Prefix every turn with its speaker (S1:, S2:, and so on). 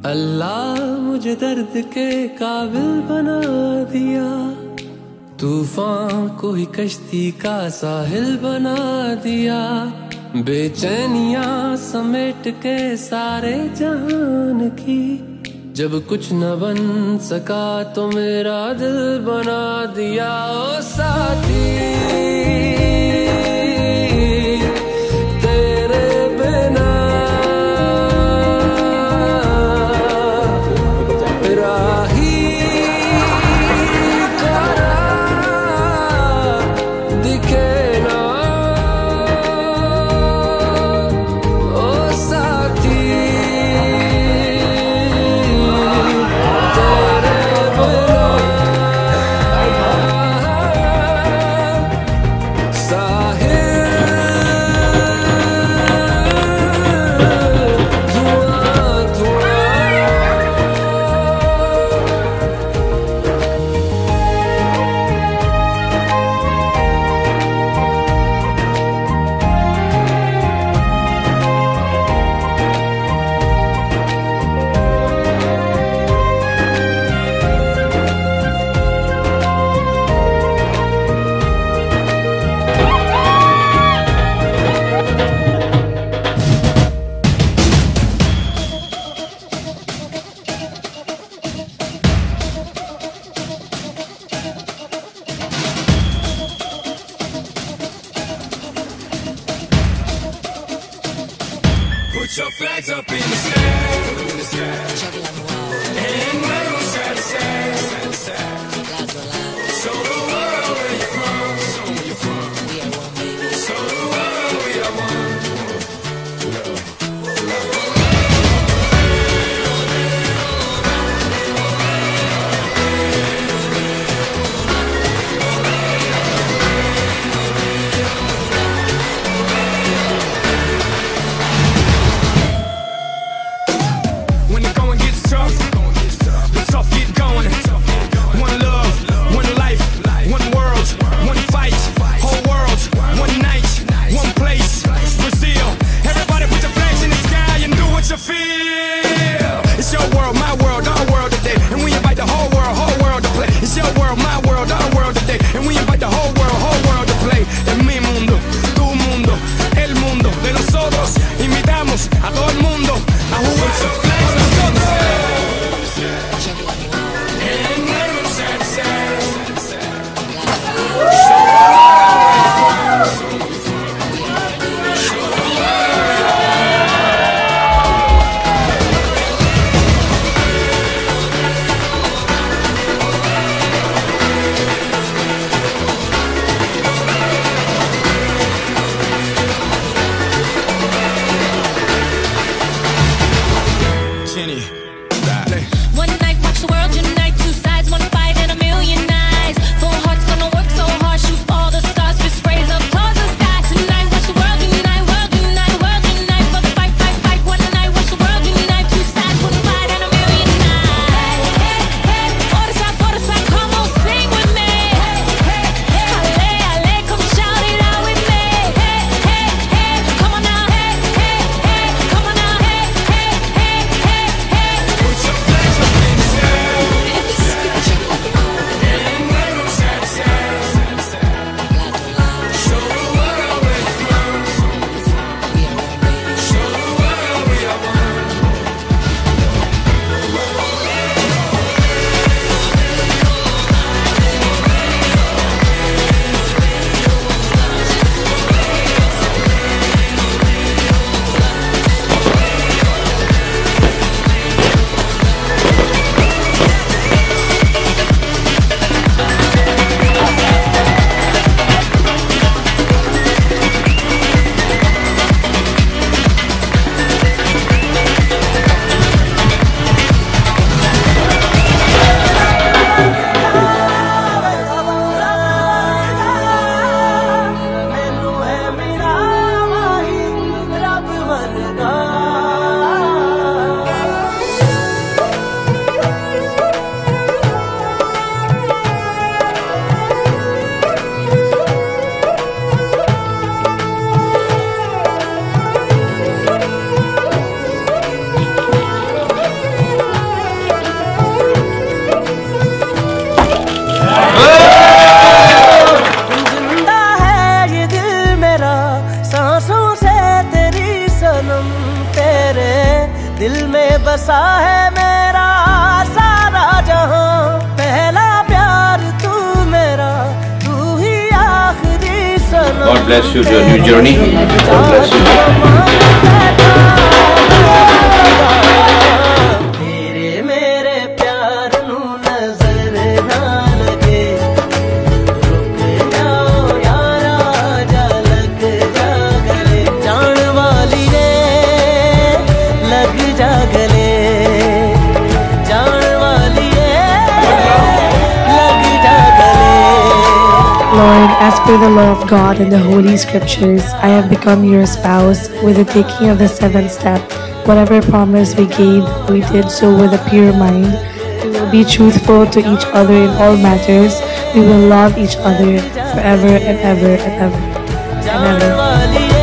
S1: अल्लाह मुझे दर्द के काबिल बना दिया, तूफान को ही कश्ती का साहिल बना दिया। बेचैनियां समेट के सारे जहान की, जब कुछ न बन सका तो मेरा दिल बना दिया। ओ साथी
S2: Put your flags up in the sky, and wave side to side. Show the world where you're from, show the world we are one. When the going gets tough, the tough get going. One love, one life, one world, one fight. Whole world, one night, one place. Brazil, everybody put your flags in the sky and do what you feel. It's your world, my world, our world today, and we invite the whole world to play. It's your world, my world, our world today, and we invite the whole world to play. Es mi mundo, tu mundo, el mundo de nosotros. Invitamos a todo el mundo a jugar.
S3: सनम तेरे दिल में बसा है मेरा सारा जहां, पहला प्यार तू मेरा, तू ही आखिरी सनम।
S4: God bless you, your new journey. God bless you.
S3: तेरे मेरे प्यार नू नजर ना लगे, रुक जाओ यारा जा लग जा गले, जान वाली रे लग जा गले, जान वाली रे लग जा गले।
S5: Lord, as per the law of God and the holy scriptures, I have become your spouse with the taking of the 7th step. Whatever promise we gave, we did so with a pure mind. We will be truthful to each other in all matters. We will love each other forever and ever and ever and ever.